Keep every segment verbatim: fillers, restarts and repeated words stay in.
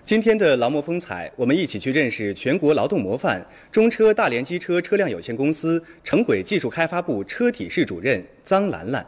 今天的劳模风采，我们一起去认识全国劳动模范中车大连机车车辆有限公司城轨技术开发部车体室主任臧兰兰。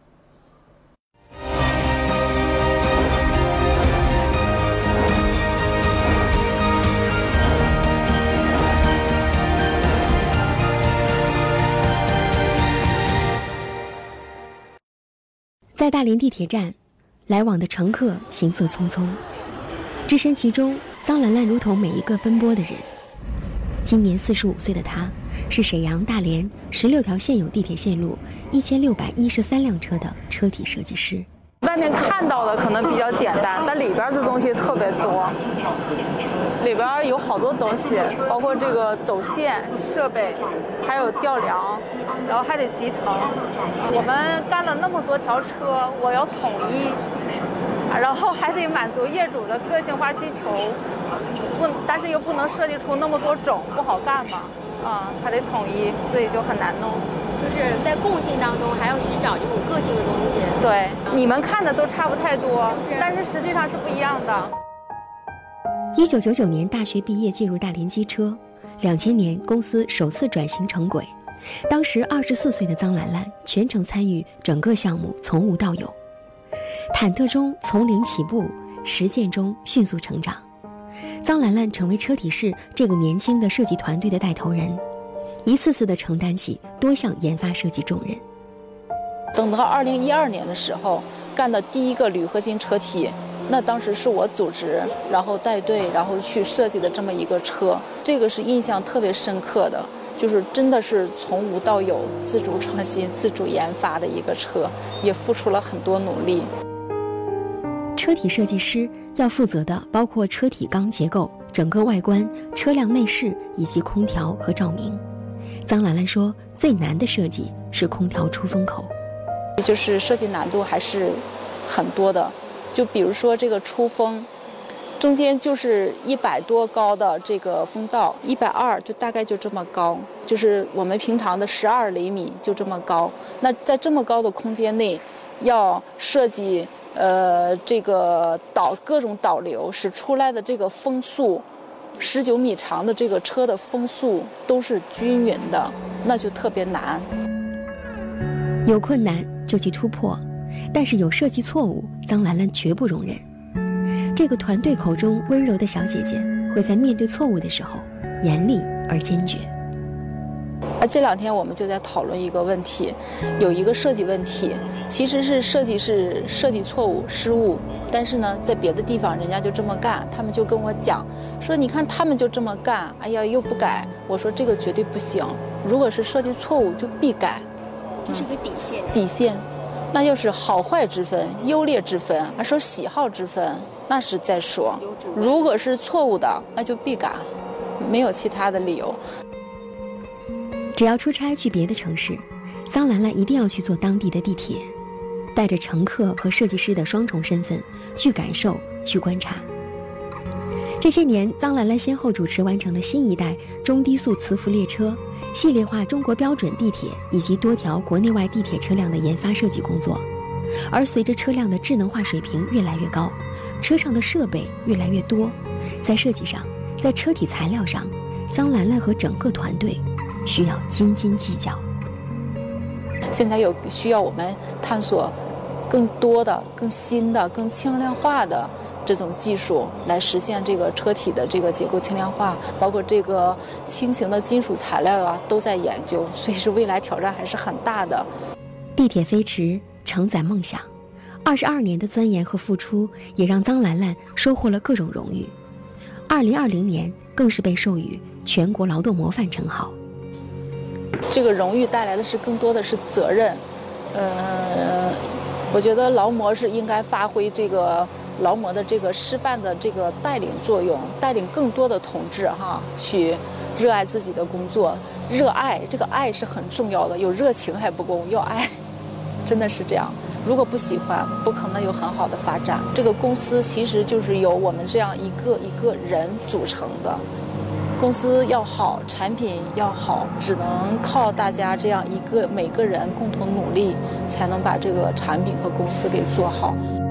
在大连地铁站，来往的乘客行色匆匆，置身其中，臧兰兰如同每一个奔波的人。今年四十五岁的她，是沈阳、大连十六条现有地铁线路一千六百一十三辆车的车体设计师。 外面看到的可能比较简单，但里边的东西特别多。里边有好多东西，包括这个走线设备，还有吊梁，然后还得集成。我们干了那么多条车，我要统一，然后还得满足业主的个性化需求，不，但是又不能设计出那么多种，不好干嘛。啊、嗯，还得统一，所以就很难弄。 就是在共性当中，还要寻找这种个性的东西。 对，你们看的都差不太多，但是实际上是不一样的。 一九九九年大学毕业进入大连机车，两千年公司首次转型成轨。当时二十四岁的臧兰兰全程参与整个项目，从无到有。忐忑中从零起步，实践中迅速成长。臧兰兰成为车体室这个年轻的设计团队的带头人，一次次地承担起多项研发设计重任。 等到二零一二年的时候，干的第一个铝合金车体，那当时是我组织，然后带队，然后去设计的这么一个车，这个是印象特别深刻的，就是真的是从无到有，自主创新、自主研发的一个车，也付出了很多努力。 车体设计师要负责的包括车体钢结构、整个外观、车辆内饰以及空调和照明。臧兰兰说，最难的设计是空调出风口， 就是设计难度还是很多的。就比如说这个出风，中间就是一百多高的这个风道，一百二就大概就这么高，就是我们平常的十二厘米就这么高。那在这么高的空间内，要设计呃这个导各种导流，使出来的这个风速，十九米长的这个车的风速都是均匀的，那就特别难。 有困难就去突破，但是有设计错误，臧兰兰绝不容忍。这个团队口中温柔的小姐姐，会在面对错误的时候严厉而坚决。 啊，这两天我们就在讨论一个问题，有一个设计问题，其实是设计是设计错误失误，但是呢，在别的地方人家就这么干，他们就跟我讲说，你看他们就这么干，哎呀又不改。我说这个绝对不行，如果是设计错误就必改， 这是个底线。 嗯、底线，那要是好坏之分、优劣之分，还说喜好之分，那是再说。如果是错误的，那就必改，没有其他的理由。 只要出差去别的城市，臧兰兰一定要去坐当地的地铁，带着乘客和设计师的双重身份去感受、去观察。这些年，臧兰兰先后主持完成了新一代中低速磁浮列车、系列化中国标准地铁以及多条国内外地铁车辆的研发设计工作。而随着车辆的智能化水平越来越高，车上的设备越来越多，在设计上，在车体材料上，臧兰兰和整个团队需要斤斤计较。 现在有需要我们探索更多的、更新的、更轻量化的这种技术，来实现这个车体的这个结构轻量化，包括这个轻型的金属材料啊，都在研究，所以是未来挑战还是很大的。 地铁飞驰承载梦想，二十二年的钻研和付出，也让臧兰兰收获了各种荣誉。二零二零年更是被授予全国劳动模范称号。 这个荣誉带来的是更多的是责任，呃，我觉得劳模是应该发挥这个劳模的这个示范的这个带领作用，带领更多的同志哈去热爱自己的工作，热爱这个爱是很重要的，有热情还不够，要爱，真的是这样。如果不喜欢，不可能有很好的发展。这个公司其实就是由我们这样一个一个人组成的。公司要好，产品要好，只能靠大家这样一个每个人共同努力，才能把这个产品和公司给做好。